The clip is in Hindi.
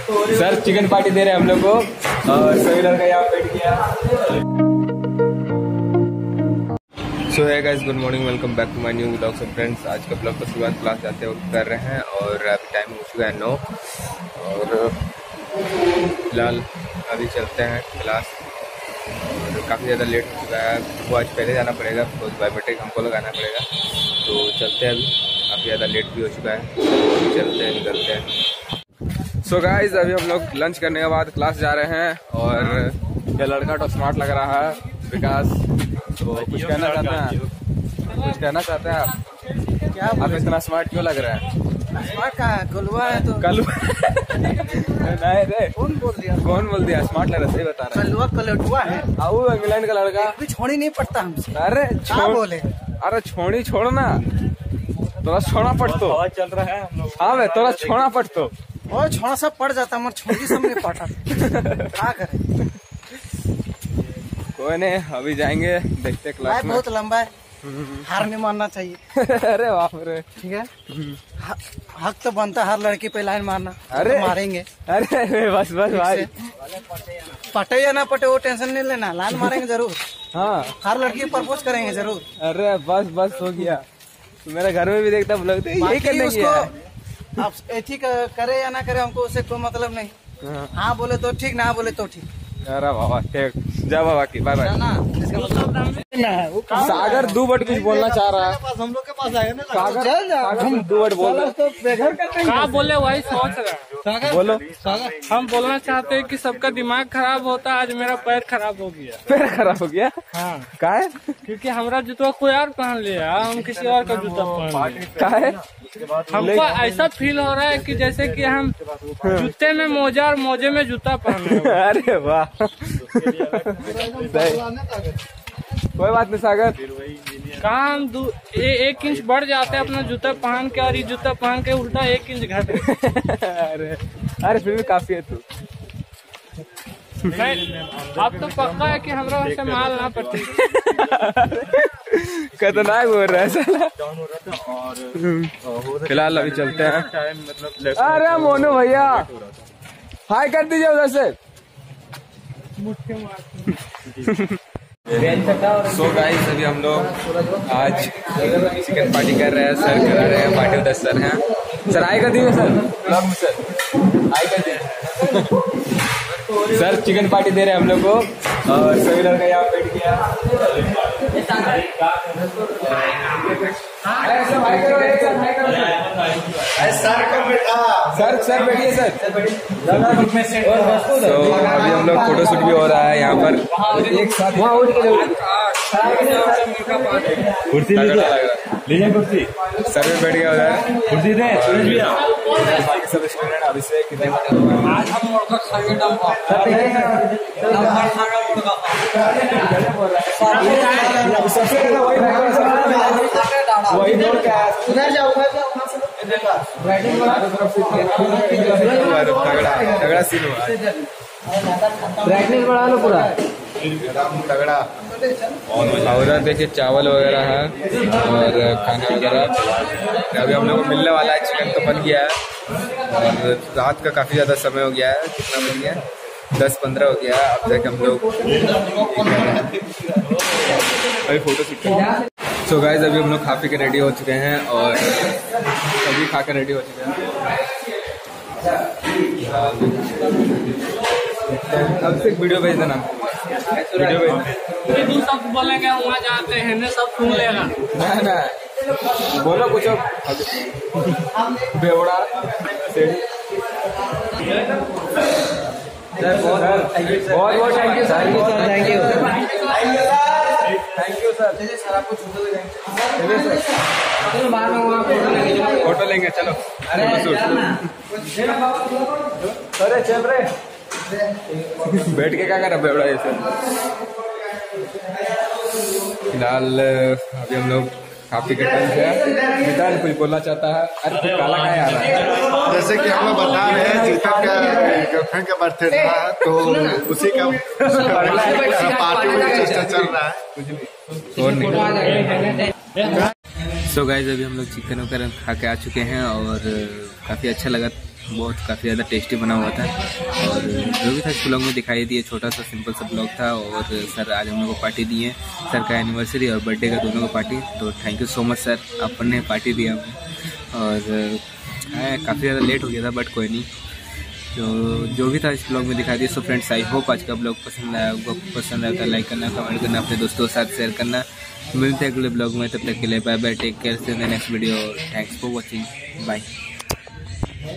सर चिकन पार्टी दे रहे हैं हम लोग को और सभी लड़का यहाँ बैठ गया। So hey guys, good morning, welcome back to my new vlog. So friends, आज का ब्लॉग तो सुबह क्लास जाते वक्त कर रहे हैं और अभी टाइम हो चुका है 9 और फिलहाल अभी चलते हैं क्लास और काफ़ी ज़्यादा लेट हो चुका है। वो आज पहले जाना पड़ेगा, तो बायोमेट्रिक हमको लगाना पड़ेगा, तो चलते हैं। अभी काफ़ी ज़्यादा लेट भी हो चुका है, तो चलते हैं, निकलते हैं। सो गाइस, अभी हम लोग लंच करने के बाद क्लास जा रहे हैं और ये लड़का तो स्मार्ट लग रहा है विकास। तो कुछ कहना चाहते हैं? कुछ कहना चाहते हैं आप? क्या आप इतना स्मार्ट क्यों लग रहा है? स्मार्ट का कलुआ है तो कलुआ नहीं रे, कौन बोल दिया स्मार्ट लग रहा? सही बता रहा है, कलुआ कलटुआ है। आओ इंग्लैंड का लड़का भी छोड़ी नहीं पड़ता हमसे। अरे क्या बोले? अरे छोड़ी छोड़ना, थोड़ा छोड़ा पड़तो चल रहा है हम लोग। हाँ भाई, थोड़ा छोड़ा पड़तो और छोड़ा सब पड़ जाता, मगर छोड़ी सब नहीं पड़ा। क्या करे? कोई नहीं, अभी जाएंगे, देखते क्लास में। बहुत लंबा है, हार नहीं मानना चाहिए। अरे बाप रे, ठीक है, हक तो बनता हर लड़की पे लाइन मारना। अरे तो मारेंगे। अरे बस भाई, पटे या ना पटे वो टेंशन नहीं लेना, लाइन मारेंगे जरूर। हाँ, हर लड़की प्रपोज करेंगे जरूर। अरे बस हो गया। तो मेरे घर में भी देखता ब्लॉग, यही करने की है। आप एथी करे या ना करे, हमको उससे कोई मतलब नहीं। हाँ बोले तो ठीक, ना बोले तो ठीक। अरे बाबा ठीक, जा बाबा की बाय बाय। सागर 2 वर्ड कुछ बोलना चाह रहा है। हम लोग के पास आएगा ना सागर 2 वर्ड बोल क्या बोले वही सोच रहा। बोलो। हम बोलना चाहते हैं कि सबका दिमाग खराब होता है, आज मेरा पैर खराब हो गया। पैर खराब हो गया? हाँ, का है? क्योंकि हमारा जूता कोई और पहन लिया, हम किसी और का जूता पहन लिया। का है? हमको ऐसा फील हो रहा है कि जैसे कि हम जूते में मोजा और मोजे में जूता पहने। अरे वाह, कोई बात नहीं सागर। कहाँ हम 1 इंच बढ़ जाते हैं अपना जूता पहन के, और ये जूता पहन के उल्टा 1 इंच घट। अरे फिर भी काफी है तू। अब तो पक्का है कि हमरा वैसे माल ना पड़ती। खतरनाक बोल रहा है साला। फिलहाल अभी चलते हैं। अरे मोनू भैया हाय कर दीजिए उधर से। सो गाइस, अभी हम लोग आज चिकन पार्टी कर रहे हैं। सर करा रहे हैं पार्टी, उधर सर हैं। सर हाय कर दीजिए सर, ब्लॉग में सर हाय कर दीजिए। सर चिकन पार्टी दे रहे हैं हम लोग को और सभी लड़का यहाँ बैठ गया। सर बैठिए सर। तो अभी हम लोग फोटो शूट भी हो रहा है यहाँ पर एक साथ। वहाँ उठ के कुर्सी लीजिए, कुर्सी सर में बैठ गया उधर। कुर्सी दे बाकी सब स्टूडेंट अभिषेक आज हम मुर्गा खाएंगे। वही दौड़ के आया। उधर जाओ, तगड़ा सीन हुआ, ब्राइटनेस बढ़ा लो पूरा तगड़ा। और देखिए चावल वगैरह है और खाना वगैरह। अभी हम लोग को मिलने वाला है, चिकन तो बन गया है और रात का काफ़ी ज़्यादा समय हो गया है। कितना बन गया? 10-15 हो गया है। अब तक हम लोग अभी फोटो शूट करेंगे। सो गाइस, अभी हम लोग खा पी के रेडी हो चुके हैं और सभी खा के रेडी हो चुके हैं। अब से वीडियो भेज देना, वीडियो भेज देना। तू सब बोलेंगे वहाँ जाते हैं, सब सुन लेगा। ना बोलो कुछ बेवड़ा सेठी। बहुत thank you sir. Thank you sir. Photo लेंगे, चलो। अरे चल रहे बैठ के क्या कर रहा बेवड़ा ऐसे। फिलहाल अभी हम लोग काफी टाइम से निदान कुछ बोलना चाहता है। अरे तो काला क्या आ रहा है? जैसे कि हम लोग बता रहे हैं, जीतन का गर्लफ्रेंड का बर्थडे था, तो उसी का पार्टी में चर्चा चल रहा है। सो गाइस, अभी हम लोग चिकन वगैरह खा के आ चुके हैं और काफ़ी अच्छा लगा बहुत काफ़ी ज़्यादा टेस्टी बना हुआ था। और जो भी था इस ब्लॉग में दिखाई दिए, छोटा सा सिंपल सा ब्लॉग था। और सर आज हम लोग को पार्टी दी है, सर का एनिवर्सरी और बर्थडे का दोनों को पार्टी। तो thank you so much sir, आपने पार्टी दिया हमें। और काफ़ी ज़्यादा लेट हो गया था बट कोई नहीं। तो जो भी था इस ब्लॉग में दिखा दिया। सो फ्रेंड्स, आई होप आज का ब्लॉग पसंद आया होगा। पसंद आया तो लाइक करना, कमेंट करना, अपने दोस्तों के साथ शेयर करना। मिलते हैं अगले ब्लॉग में, तब तक के लिए bye bye, take care, see you in the next video. Thanks for watching, bye.